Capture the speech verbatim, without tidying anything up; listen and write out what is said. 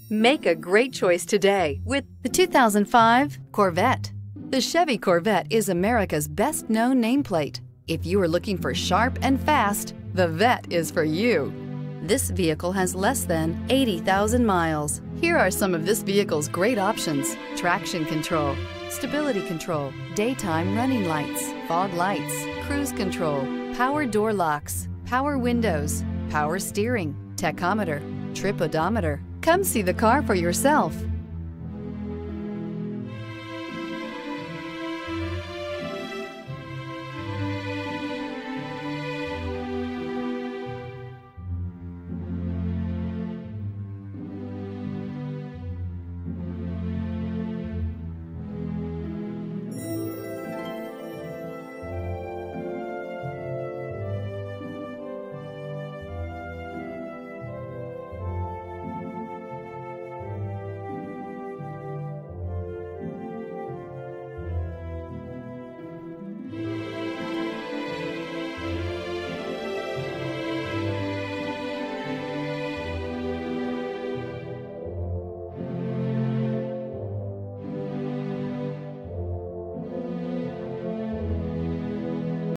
Make a great choice today with the two thousand five Corvette. The Chevy Corvette is America's best-known nameplate. If you are looking for sharp and fast, the Vette is for you. This vehicle has less than eighty thousand miles. Here are some of this vehicle's great options: traction control, stability control, daytime running lights, fog lights, cruise control, power door locks, power windows, power steering, tachometer, trip odometer. Come see the car for yourself.